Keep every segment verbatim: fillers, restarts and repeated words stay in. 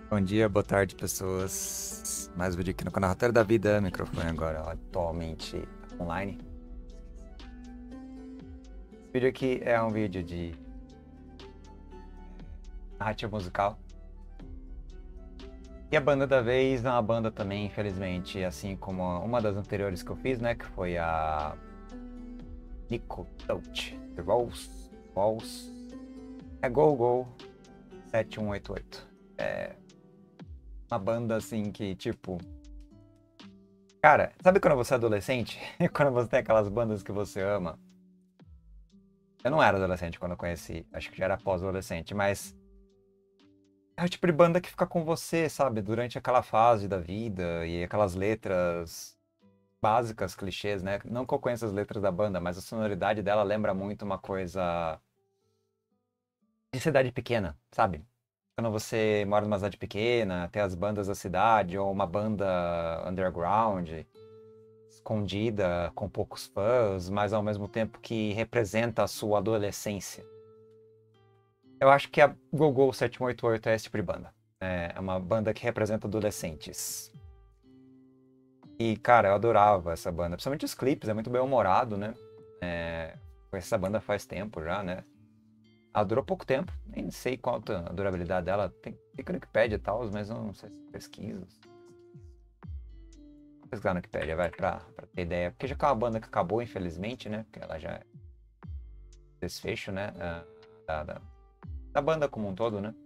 Bom dia, boa tarde, pessoas. Mais um vídeo aqui no canal Roteiro da Vida. Microfone agora atualmente online. Esse vídeo aqui é um vídeo de narrativa musical. E a banda da vez é uma banda também, infelizmente, assim como uma das anteriores que eu fiz, né? Que foi a Nico Touch, The Rolls, Walls. É Go Go sete um oito oito. É uma banda assim que, tipo... Cara, sabe quando você é adolescente? Quando você tem aquelas bandas que você ama? Eu não era adolescente quando eu conheci, acho que já era pós-adolescente, mas é o tipo de banda que fica com você, sabe? Durante aquela fase da vida e aquelas letras básicas, clichês, né? Não que eu conheça as letras da banda, mas a sonoridade dela lembra muito uma coisa de cidade pequena, sabe? Quando você mora numa cidade pequena, tem as bandas da cidade, ou uma banda underground, escondida, com poucos fãs, mas ao mesmo tempo que representa a sua adolescência. Eu acho que a Go-Go sete um oito oito é esse tipo de banda. É uma banda que representa adolescentes. E, cara, eu adorava essa banda. Principalmente os clipes, é muito bem humorado, né? É... Conheci essa banda faz tempo já, né? Ela durou pouco tempo. Nem sei qual a durabilidade dela. Tem, fica no Wikipedia e tal, mas eu não sei se pesquiso. Vou pesquisar no Wikipedia, vai, pra, pra ter ideia. Porque já que é uma banda que acabou, infelizmente, né? Porque ela já é desfecho, né? Da, da, da banda como um todo, né?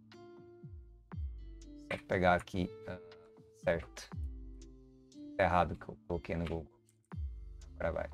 Só pegar aqui, uh, certo. Tá errado que eu coloquei no Google. Agora vai.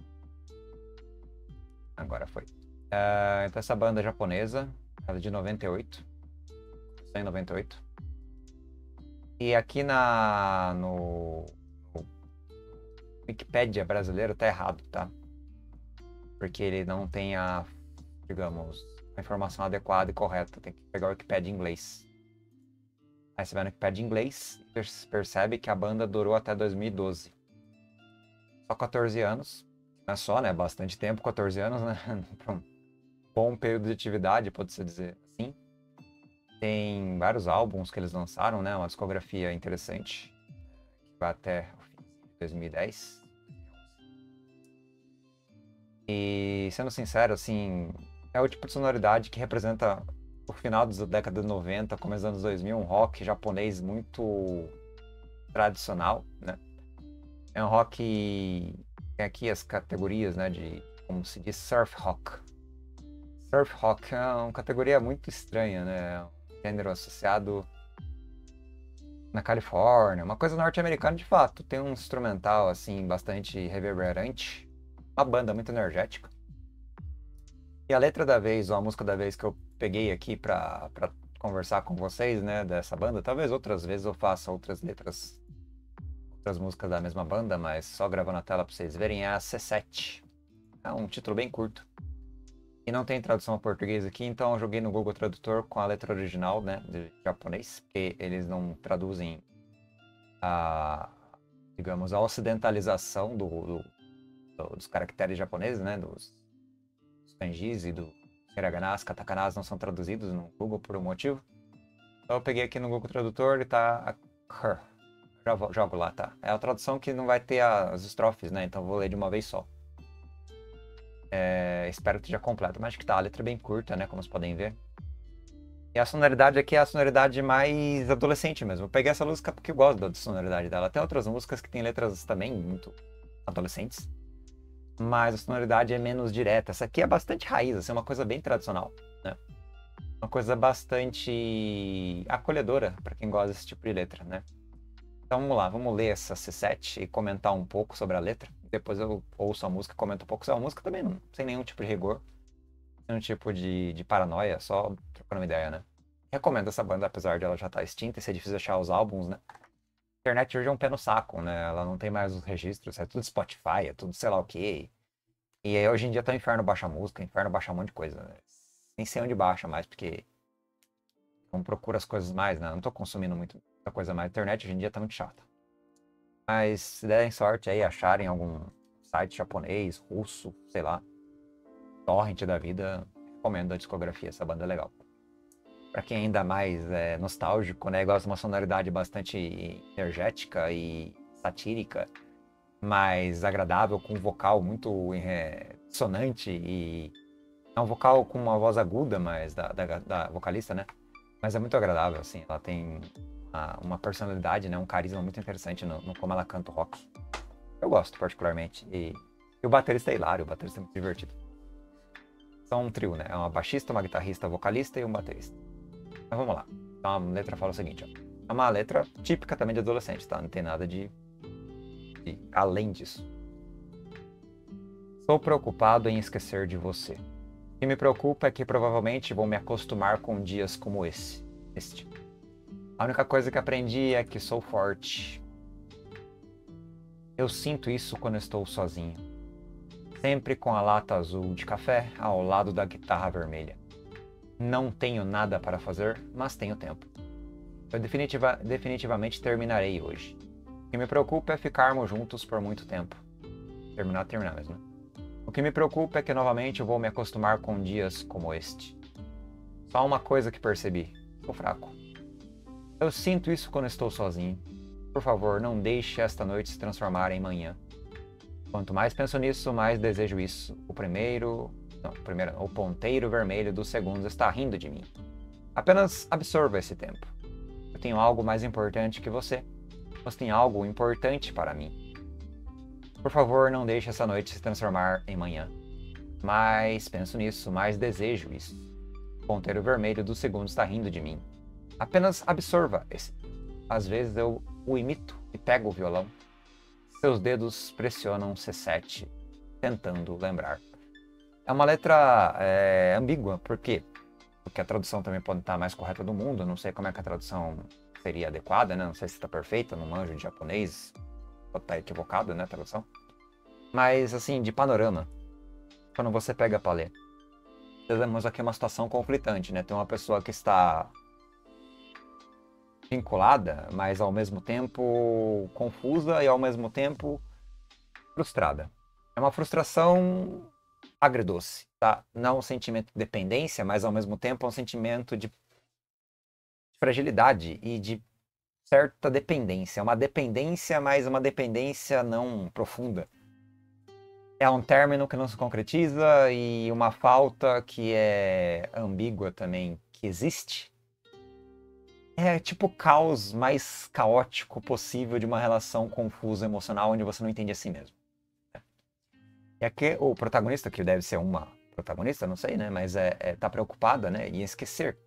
Agora foi. Uh, então essa banda japonesa, ela é de noventa e oito. Começou em noventa e oito. E aqui na, no, no Wikipedia brasileiro tá errado, tá? Porque ele não tem a, digamos, a informação adequada e correta. Tem que pegar o Wikipedia em inglês. Aí você vai no Wikipedia em inglês e percebe que a banda durou até dois mil e doze. Só quatorze anos. Não é só, né? Bastante tempo, quatorze anos, né? Para um bom período de atividade, pode-se dizer assim. Tem vários álbuns que eles lançaram, né? Uma discografia interessante. Que vai até o fim de dois mil e dez. E, sendo sincero, assim... É o tipo de sonoridade que representa o final da década de noventa, começo dos anos dois mil, um rock japonês muito tradicional, né? É um rock... Tem aqui as categorias, né? De, como se diz, surf rock. Surf rock é uma categoria muito estranha, né? Um gênero associado na Califórnia, uma coisa norte-americana de fato. Tem um instrumental, assim, bastante reverberante. Uma banda muito energética. E a letra da vez, ou a música da vez que eu peguei aqui pra, pra conversar com vocês, né, dessa banda, talvez outras vezes eu faça outras letras, outras músicas da mesma banda, mas só gravando a tela pra vocês verem, é a C sete. É um título bem curto. E não tem tradução ao português aqui, então eu joguei no Google Tradutor com a letra original, né, de japonês, porque eles não traduzem a, digamos, a ocidentalização do, do, do, dos caracteres japoneses, né, dos kanjis e do hiragana, as katakanas não são traduzidos no Google por um motivo. Então eu peguei aqui no Google Tradutor e tá a... Já jogo lá, tá? É a tradução que não vai ter as estrofes, né? Então eu vou ler de uma vez só. É, espero que esteja completo, mas acho que tá. A letra é bem curta, né? Como vocês podem ver. E a sonoridade aqui é a sonoridade mais adolescente mesmo. Eu peguei essa música porque eu gosto da sonoridade dela. Tem outras músicas que tem letras também muito adolescentes, mas a sonoridade é menos direta. Essa aqui é bastante raiz, assim, é uma coisa bem tradicional, né? Uma coisa bastante acolhedora para quem gosta desse tipo de letra, né? Então vamos lá, vamos ler essa C sete e comentar um pouco sobre a letra. Depois eu ouço a música e comento um pouco sobre a música também, não, sem nenhum tipo de rigor, nenhum tipo de, de paranoia, só trocando uma ideia, né? Recomendo essa banda, apesar de ela já estar extinta e ser difícil achar os álbuns, né? A internet hoje é um pé no saco, né? Ela não tem mais os registros, é tudo Spotify, é tudo sei lá o quê. E aí hoje em dia tá o inferno baixa música, inferno baixa um monte de coisa, né? Nem sei onde baixa mais, porque não procura as coisas mais, né? Não tô consumindo muito, muita coisa mais. A internet hoje em dia tá muito chata. Mas se derem sorte aí, acharem algum site japonês, russo, sei lá, torrent da vida, recomendo a discografia, essa banda é legal. Pra quem ainda mais é nostálgico, né? Gosta de uma sonoridade bastante energética e satírica, mais agradável, com um vocal muito é, dissonante e é um vocal com uma voz aguda, mas da, da, da vocalista, né? Mas é muito agradável, assim. Ela tem uma, uma personalidade, né? Um carisma muito interessante no, no como ela canta o rock. Eu gosto particularmente. E, e o baterista é hilário, o baterista é muito divertido. São um trio, né? É uma baixista, uma guitarrista, vocalista e um baterista. Mas vamos lá. Então a letra fala o seguinte, ó. É uma letra típica também de adolescente, tá? Não tem nada de, de além disso. Sou preocupado em esquecer de você. O que me preocupa é que provavelmente vou me acostumar com dias como esse. Este. A única coisa que aprendi é que sou forte. Eu sinto isso quando estou sozinho. Sempre com a lata azul de café ao lado da guitarra vermelha. Não tenho nada para fazer, mas tenho tempo. Eu definitiva, definitivamente terminarei hoje. O que me preocupa é ficarmos juntos por muito tempo. Terminar, terminar mesmo. O que me preocupa é que novamente eu vou me acostumar com dias como este. Só uma coisa que percebi. Sou fraco. Eu sinto isso quando estou sozinho. Por favor, não deixe esta noite se transformar em manhã. Quanto mais penso nisso, mais desejo isso. O primeiro... Não, o primeiro... O ponteiro vermelho dos segundos está rindo de mim. Apenas absorva esse tempo. Eu tenho algo mais importante que você. Você tem algo importante para mim. Por favor, não deixe essa noite se transformar em manhã. Mais penso nisso, mais desejo isso. O ponteiro vermelho dos segundos está rindo de mim. Apenas absorva esse. Às vezes eu o imito e pego o violão. Seus dedos pressionam C sete, tentando lembrar. É uma letra é, ambígua, por quê? Porque a tradução também pode estar mais correta do mundo, não sei como é que a tradução seria adequada, né? Não sei se está perfeita, não manjo de japonês, pode estar equivocado, né, a tradução. Mas, assim, de panorama, quando você pega para ler, temos aqui uma situação conflitante, né? Tem uma pessoa que está vinculada, mas ao mesmo tempo confusa e ao mesmo tempo frustrada. É uma frustração agridoce, tá? Não um sentimento de dependência, mas ao mesmo tempo é um sentimento de fragilidade e de certa dependência. É uma dependência, mas uma dependência não profunda. É um término que não se concretiza e uma falta que é ambígua também, que existe. É tipo o caos mais caótico possível de uma relação confusa emocional onde você não entende a si mesmo. E aqui o protagonista, que deve ser uma protagonista, não sei, né? Mas é, é, tá preocupada, né? Em esquecer.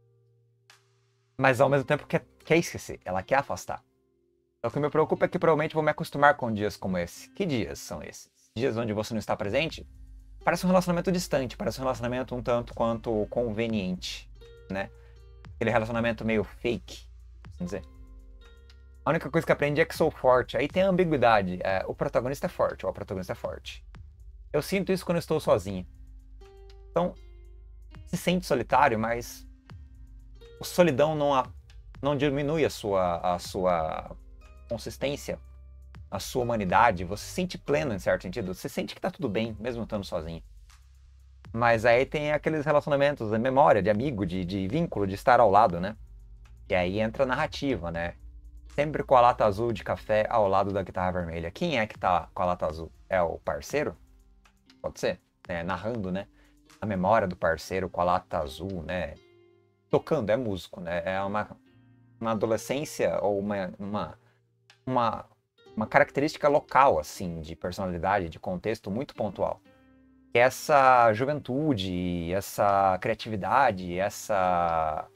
Mas ao mesmo tempo quer, quer esquecer, ela quer afastar. Então, o que me preocupa é que provavelmente vou me acostumar com dias como esse. Que dias são esses? Dias onde você não está presente? Parece um relacionamento distante, parece um relacionamento um tanto quanto conveniente, né? Aquele relacionamento meio fake, vamos dizer. A única coisa que aprendi é que sou forte. Aí tem a ambiguidade. É, o protagonista é forte, ou a protagonista é forte. Eu sinto isso quando estou sozinho. Então, se sente solitário, mas a solidão não, a, não diminui a sua, a sua consistência, a sua humanidade. Você se sente pleno, em certo sentido. Você sente que tá tudo bem, mesmo estando sozinho. Mas aí tem aqueles relacionamentos, a memória de amigo, de, de vínculo, de estar ao lado, né? E aí entra a narrativa, né? Sempre com a lata azul de café ao lado da guitarra vermelha. Quem é que tá com a lata azul? É o parceiro? Pode ser? É, narrando, né? A memória do parceiro com a lata azul, né? Tocando, é músico, né? É uma, uma adolescência ou uma, uma, uma, uma característica local, assim, de personalidade, de contexto muito pontual. Essa juventude, essa criatividade, essa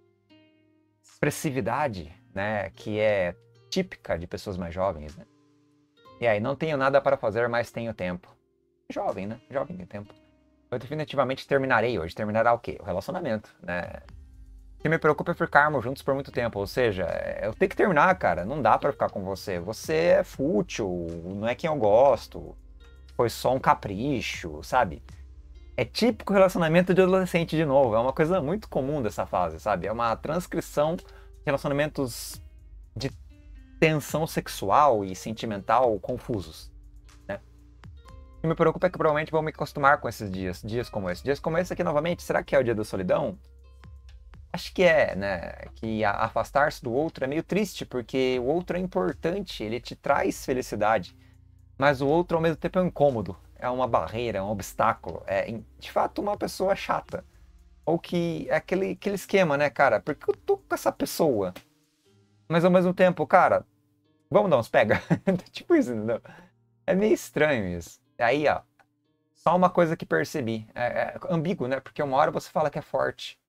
expressividade, né, que é típica de pessoas mais jovens, né? E aí, não tenho nada para fazer, mas tenho tempo. Jovem, né? Jovem tem tempo. Eu definitivamente terminarei hoje. Terminará o quê? O relacionamento, né? O que me preocupa é ficarmos juntos por muito tempo. Ou seja, eu tenho que terminar, cara. Não dá para ficar com você. Você é fútil, não é quem eu gosto. Foi só um capricho, sabe? É típico relacionamento de adolescente de novo. É uma coisa muito comum dessa fase, sabe? É uma transcrição de relacionamentos de tensão sexual e sentimental confusos, né? O que me preocupa é que provavelmente vou me acostumar com esses dias, dias como esse. Dias como esse aqui novamente, será que é o dia da solidão? Acho que é, né? Que a- afastar-se do outro é meio triste, porque o outro é importante, ele te traz felicidade. Mas o outro, ao mesmo tempo, é um incômodo. É uma barreira, é um obstáculo. É, em- de fato, uma pessoa chata. Ou que é aquele, aquele esquema, né, cara? Porque eu tô com essa pessoa. Mas ao mesmo tempo, cara, vamos dar uns pega. Tipo isso, entendeu? É meio estranho isso. Aí, ó, só uma coisa que percebi. É, é ambíguo, né? Porque uma hora você fala que é forte.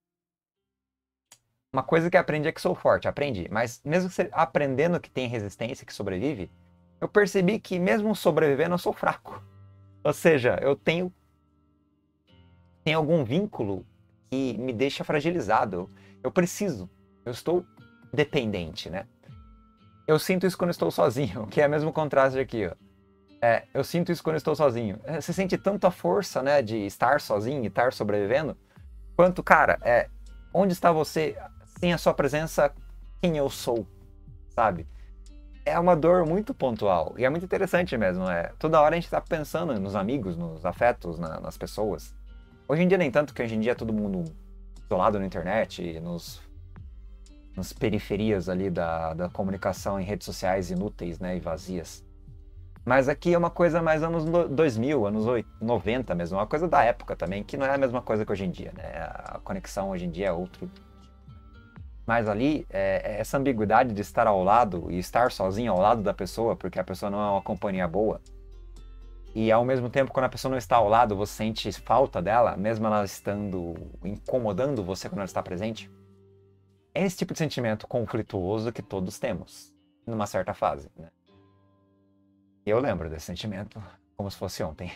Uma coisa que aprendi é que sou forte, aprendi. Mas mesmo você aprendendo que tem resistência, que sobrevive, eu percebi que mesmo sobrevivendo eu sou fraco. Ou seja, eu tenho, tenho algum vínculo que me deixa fragilizado. Eu preciso. Eu estou dependente, né? Eu sinto isso quando estou sozinho, que é o mesmo contraste aqui, ó. É, eu sinto isso quando estou sozinho. É, você sente tanta força, né, de estar sozinho e estar sobrevivendo, quanto, cara, é, onde está você sem a sua presença, quem eu sou, sabe? É uma dor muito pontual e é muito interessante mesmo. É, toda hora a gente está pensando nos amigos, nos afetos, na, nas pessoas. Hoje em dia nem tanto, que hoje em dia é todo mundo isolado na internet, nos, nas periferias ali da, da comunicação em redes sociais inúteis, né, e vazias. Mas aqui é uma coisa mais anos dois mil, anos noventa mesmo, uma coisa da época também, que não é a mesma coisa que hoje em dia, né? A conexão hoje em dia é outro. Mas ali, é, é essa ambiguidade de estar ao lado e estar sozinho ao lado da pessoa, porque a pessoa não é uma companhia boa, e ao mesmo tempo, quando a pessoa não está ao lado, você sente falta dela, mesmo ela estando incomodando você quando ela está presente. É esse tipo de sentimento conflituoso que todos temos, numa certa fase, né? Eu lembro desse sentimento como se fosse ontem.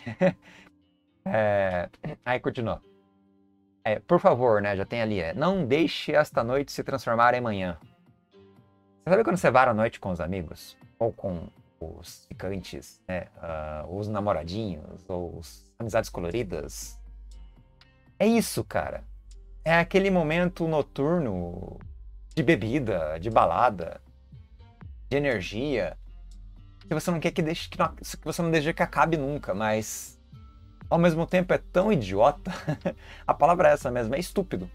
É, aí continua. É, por favor, né? Já tem ali. É, não deixe esta noite se transformar em manhã. Você sabe quando você vara a noite com os amigos? Ou com os ficantes, né? Uh, os namoradinhos, ou as amizades coloridas? É isso, cara. É aquele momento noturno de bebida, de balada, de energia, que você não quer que deixe, que, não, que você não deseja que acabe nunca, mas ao mesmo tempo é tão idiota. A palavra é essa mesmo, é estúpido.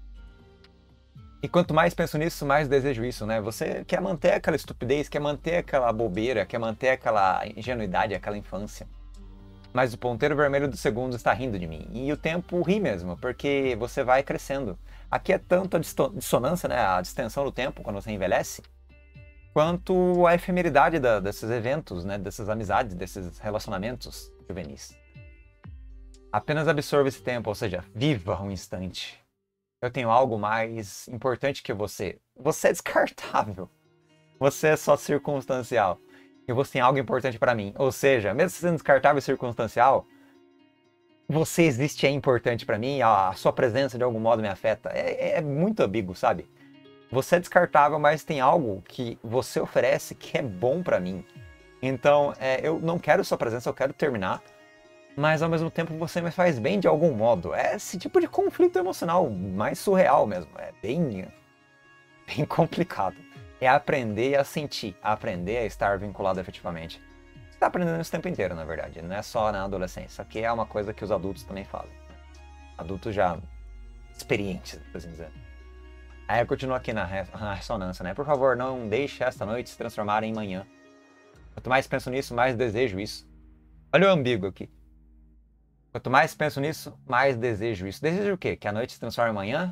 E quanto mais penso nisso, mais desejo isso, né? Você quer manter aquela estupidez, quer manter aquela bobeira, quer manter aquela ingenuidade, aquela infância. Mas o ponteiro vermelho do segundo está rindo de mim. E o tempo ri mesmo, porque você vai crescendo. Aqui é tanto a dissonância, né? A distensão do tempo quando você envelhece, quanto a efemeridade da, desses eventos, né? Dessas amizades, desses relacionamentos juvenis. Apenas absorva esse tempo, ou seja, viva um instante. Eu tenho algo mais importante que você. Você é descartável. Você é só circunstancial. E você tem algo importante para mim. Ou seja, mesmo sendo descartável e circunstancial, você existe e é importante para mim. A sua presença de algum modo me afeta. É, é muito ambíguo, sabe? Você é descartável, mas tem algo que você oferece que é bom para mim. Então, é, eu não quero sua presença, eu quero terminar. Mas ao mesmo tempo você me faz bem de algum modo. É esse tipo de conflito emocional mais surreal mesmo. É bem, bem complicado. É aprender a sentir, aprender a estar vinculado efetivamente. Você está aprendendo isso o tempo inteiro, na verdade. Não é só na adolescência. Aqui é uma coisa que os adultos também fazem. Adultos já experientes, por assim dizer. Aí eu continuo aqui na ressonância, né? Por favor, não deixe esta noite se transformar em manhã. Quanto mais penso nisso, mais desejo isso. Olha o ambíguo aqui. Quanto mais penso nisso, mais desejo isso. Desejo o quê? Que a noite se transforme em manhã?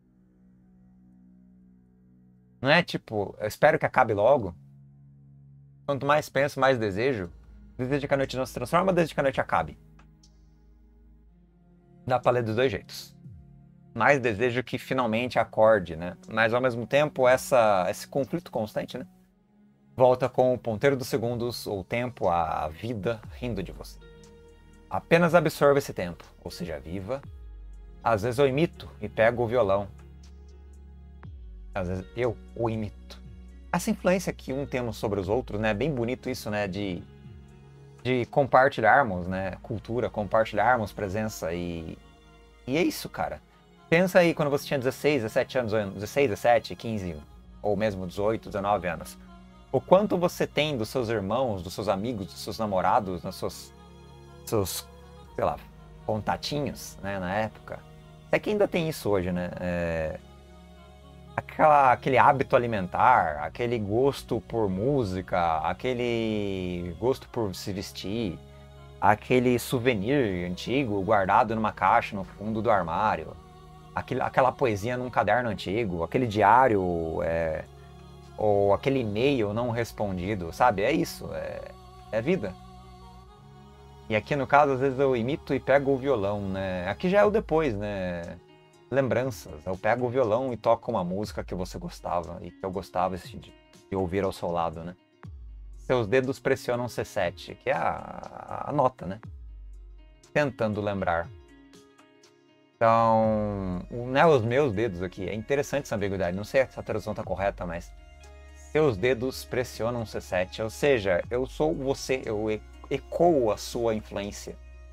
Não é tipo, eu espero que acabe logo? Quanto mais penso, mais desejo. Desejo que a noite não se transforme ou desejo que a noite acabe? Dá pra ler dos dois jeitos. Mais desejo que finalmente acorde, né? Mas ao mesmo tempo, essa, esse conflito constante, né? Volta com o ponteiro dos segundos, ou tempo, a vida rindo de você. Apenas absorva esse tempo, ou seja, viva. Às vezes eu imito e pego o violão. Às vezes eu o imito. Essa influência que um temos sobre os outros, né? É bem bonito isso, né? De, de compartilharmos, né? Cultura, compartilharmos presença e... E é isso, cara. Pensa aí quando você tinha dezesseis, dezessete anos, dezesseis, dezessete, quinze, ou mesmo dezoito, dezenove anos. O quanto você tem dos seus irmãos, dos seus amigos, dos seus namorados, dos seus, seus sei lá, contatinhos, né, na época. É que ainda tem isso hoje, né? É... aquela, aquele hábito alimentar, aquele gosto por música, aquele gosto por se vestir, aquele souvenir antigo guardado numa caixa no fundo do armário, aquele, aquela poesia num caderno antigo, aquele diário, é, ou aquele e-mail não respondido, sabe? É isso, é, é vida. E aqui no caso, às vezes eu imito e pego o violão, né? Aqui já é o depois, né? Lembranças. Eu pego o violão e toco uma música que você gostava e que eu gostava de, de ouvir ao seu lado, né? Seus dedos pressionam C sete, que é a, a nota, né? Tentando lembrar. Então, não é os meus dedos aqui. É interessante essa ambiguidade. Não sei se a tradução tá correta, mas seus dedos pressionam C sete. Ou seja, eu sou você, eu ecoo a sua influência.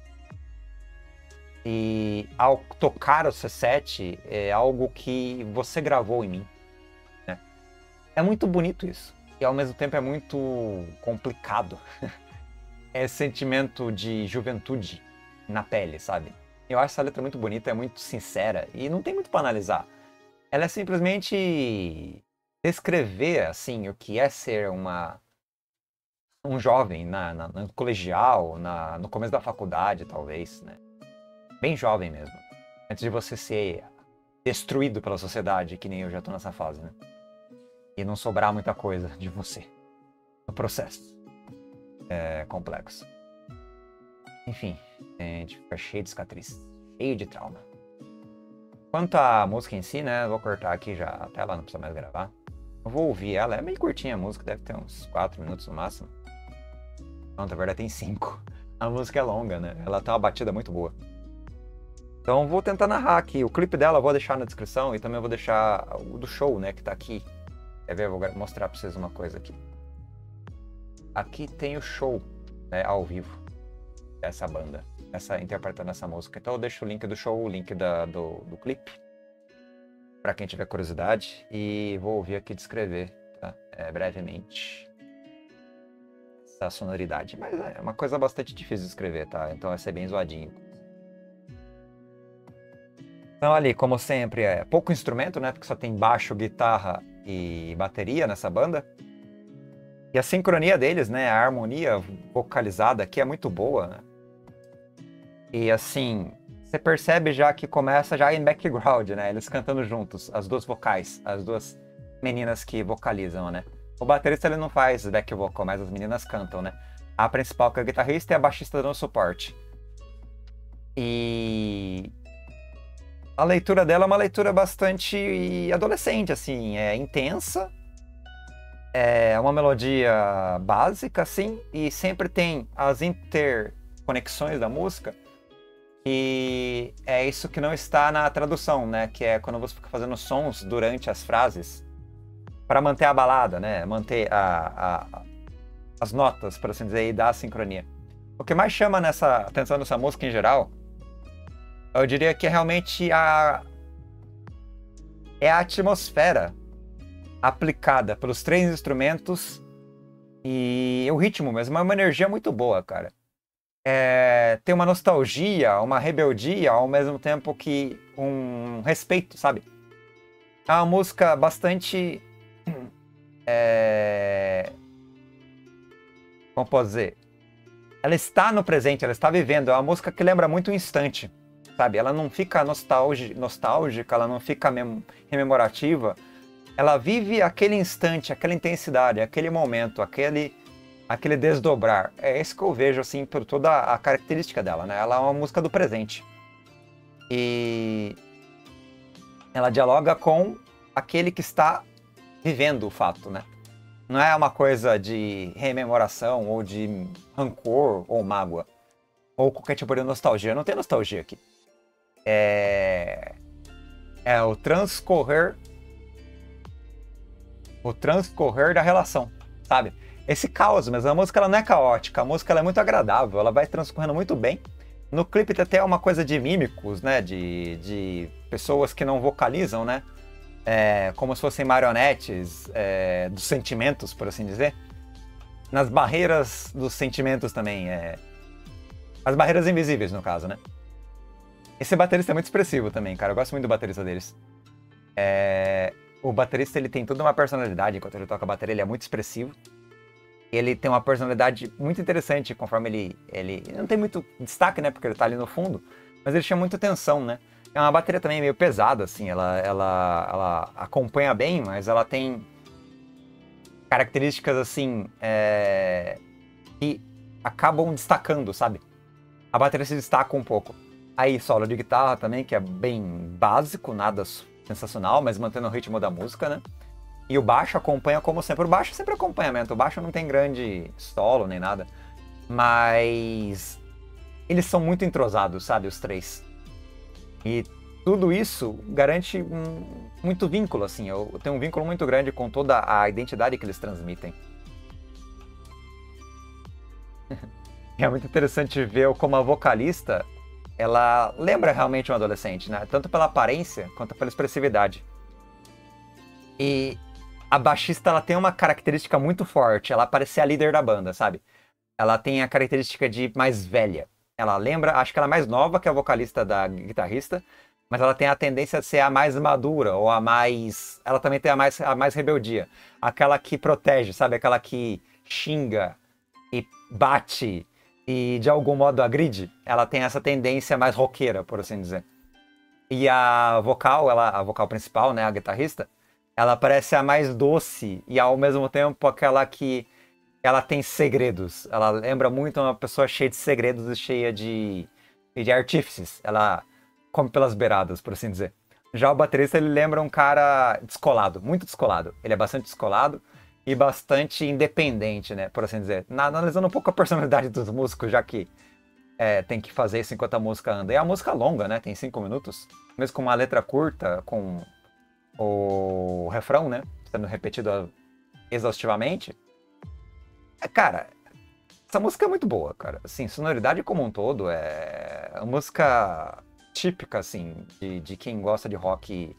E ao tocar o C sete, é algo que você gravou em mim, né? É muito bonito isso. E ao mesmo tempo é muito complicado. É sentimento de juventude na pele, sabe? Eu acho essa letra muito bonita, é muito sincera. E não tem muito para analisar. Ela é simplesmente descrever, assim, o que é ser uma... um jovem na, na, no colegial, na, no começo da faculdade, talvez, né? Bem jovem mesmo. Antes de você ser destruído pela sociedade, que nem eu já tô nessa fase, né? E não sobrar muita coisa de você no processo. É complexo. Enfim, a gente fica cheio de cicatriz, cheio de trauma. Quanto à música em si, né? Eu vou cortar aqui já a tela, não precisa mais gravar. Eu vou ouvir ela, é meio curtinha a música, deve ter uns quatro minutos no máximo. Não, na verdade tem cinco. A música é longa, né? Ela tem uma batida muito boa. Então vou tentar narrar aqui. O clipe dela eu vou deixar na descrição e também vou deixar o do show, né, que tá aqui. Quer ver? Eu vou mostrar pra vocês uma coisa aqui. Aqui tem o show, né, ao vivo dessa banda, essa, interpretando essa música. Então eu deixo o link do show, o link da, do, do clipe, pra quem tiver curiosidade. E vou ouvir aqui descrever, tá? É, brevemente. Essa sonoridade. Mas é uma coisa bastante difícil de escrever, tá? Então vai ser bem zoadinho. Então ali, como sempre, é pouco instrumento, né? Porque só tem baixo, guitarra e bateria nessa banda. E a sincronia deles, né? A harmonia vocalizada aqui é muito boa, né? E assim, você percebe já que começa já em background, né? Eles cantando juntos, as duas vocais, as duas meninas que vocalizam, né? O baterista ele não faz back vocal, mas as meninas cantam, né? A principal que é a guitarrista e a baixista dando suporte. E a leitura dela é uma leitura bastante adolescente, assim, é intensa, é uma melodia básica, assim, e sempre tem as interconexões da música, e é isso que não está na tradução, né, que é quando você fica fazendo sons durante as frases, para manter a balada, né, manter a, a, as notas, por assim dizer, e dar a sincronia. O que mais chama nessa atenção nessa música em geral, eu diria que é realmente a, é a atmosfera aplicada pelos três instrumentos e o ritmo mesmo. É uma energia muito boa, cara. É, tem uma nostalgia, uma rebeldia, ao mesmo tempo que um respeito, sabe? É uma música bastante... É, como posso dizer? Ela está no presente, ela está vivendo. É uma música que lembra muito o instante. Sabe, ela não fica nostálgica, ela não fica rememorativa, ela vive aquele instante, aquela intensidade, aquele momento, aquele, aquele desdobrar. É isso que eu vejo, assim, por toda a característica dela, né? Ela é uma música do presente. E ela dialoga com aquele que está vivendo o fato, né? Não é uma coisa de rememoração, ou de rancor, ou mágoa, ou qualquer tipo de nostalgia. Não tem nostalgia aqui. É, é o transcorrer o transcorrer da relação, sabe? Esse caos, mas a música ela não é caótica, a música ela é muito agradável, ela vai transcorrendo muito bem. No clipe tem até uma coisa de mímicos, né? De, de pessoas que não vocalizam, né? É, como se fossem marionetes é, dos sentimentos, por assim dizer. Nas barreiras dos sentimentos também. É, as barreiras invisíveis, no caso, né? Esse baterista é muito expressivo também, cara. Eu gosto muito do baterista deles. É... o baterista ele tem toda uma personalidade enquanto ele toca a bateria, ele é muito expressivo. Ele tem uma personalidade muito interessante conforme ele, ele... ele não tem muito destaque, né? Porque ele tá ali no fundo. Mas ele chama muita atenção, né? É uma bateria também meio pesada, assim. Ela, ela, ela acompanha bem, mas ela tem características, assim... É... que acabam destacando, sabe? A bateria se destaca um pouco. Aí solo de guitarra também, que é bem básico, nada sensacional, mas mantendo o ritmo da música, né? E o baixo acompanha como sempre. O baixo é sempre acompanhamento. O baixo não tem grande solo nem nada. Mas eles são muito entrosados, sabe? Os três. E tudo isso garante um, muito vínculo, assim. Eu tenho um vínculo muito grande com toda a identidade que eles transmitem. É muito interessante ver como a vocalista, ela lembra realmente um adolescente, né? Tanto pela aparência quanto pela expressividade. E a baixista, ela tem uma característica muito forte. Ela parece ser a líder da banda, sabe? Ela tem a característica de mais velha. Ela lembra, acho que ela é mais nova que a vocalista da guitarrista, mas ela tem a tendência de ser a mais madura, ou a mais... Ela também tem a mais, a mais rebeldia. Aquela que protege, sabe? Aquela que xinga e bate e de algum modo agride. Ela tem essa tendência mais roqueira, por assim dizer. E a vocal, ela, a vocal principal, né, a guitarrista, ela parece a mais doce e ao mesmo tempo aquela que ela tem segredos. Ela lembra muito uma pessoa cheia de segredos e cheia de, de artífices. Ela come pelas beiradas, por assim dizer. Já o baterista, ele lembra um cara descolado, muito descolado. Ele é bastante descolado e bastante independente, né, por assim dizer. Analisando um pouco a personalidade dos músicos, já que é, tem que fazer isso enquanto a música anda. E a música longa, né, tem cinco minutos. Mesmo com uma letra curta, com o refrão, né, sendo repetido exaustivamente. É, cara, essa música é muito boa, cara. Assim, sonoridade como um todo é uma música típica, assim, de, de quem gosta de rock...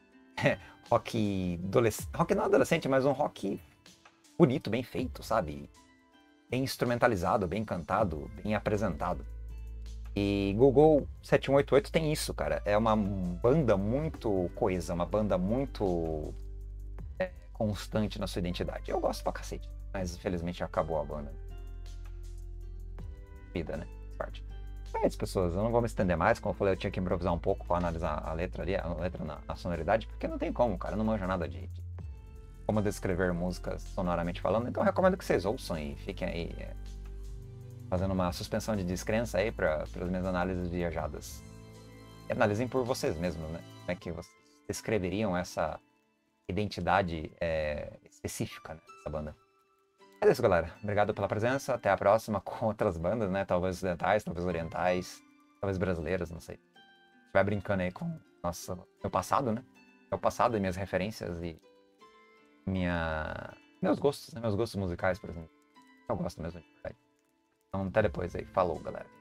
rock adolescente... Rock não adolescente, mas um rock bonito, bem feito, sabe? Bem instrumentalizado, bem cantado, bem apresentado. E Google sete um oito oito tem isso, cara. É uma banda muito coesa, uma banda muito é, constante na sua identidade. Eu gosto pra cacete, mas infelizmente acabou a banda. Vida, né? Parte. É isso, pessoas. Eu não vou me estender mais. Como eu falei, eu tinha que improvisar um pouco pra analisar a letra ali, a letra na, na sonoridade, porque não tem como, cara. Eu não manjo nada de, de como descrever músicas sonoramente falando. Então eu recomendo que vocês ouçam e fiquem aí... É, fazendo uma suspensão de descrença aí para as minhas análises viajadas. E analisem por vocês mesmos, né? Como é que vocês descreveriam essa identidade é, específica, né, dessa banda. É isso, galera. Obrigado pela presença. Até a próxima com outras bandas, né? Talvez ocidentais, talvez orientais, talvez brasileiras, não sei. Vai brincando aí com nossa, meu passado, né? Meu passado e minhas referências e minha... meus gostos, né? Meus gostos musicais, por exemplo. Eu gosto mesmo de verdade. Então, até depois aí. Falou, galera.